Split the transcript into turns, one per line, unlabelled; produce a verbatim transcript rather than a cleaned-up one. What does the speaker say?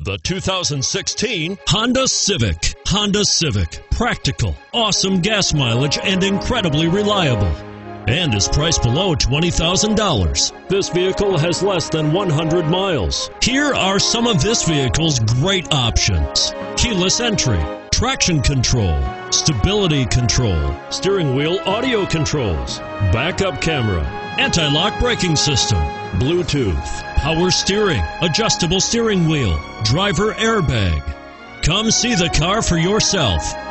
The two thousand sixteen
Honda Civic. Honda Civic. Practical, awesome gas mileage, and incredibly reliable. And is priced below twenty thousand dollars. This vehicle has less than one hundred miles. Here are some of this vehicle's great options: keyless entry, traction control, stability control, steering wheel audio controls, backup camera, anti-lock braking system, Bluetooth, power steering, adjustable steering wheel, driver airbag. Come see the car for yourself.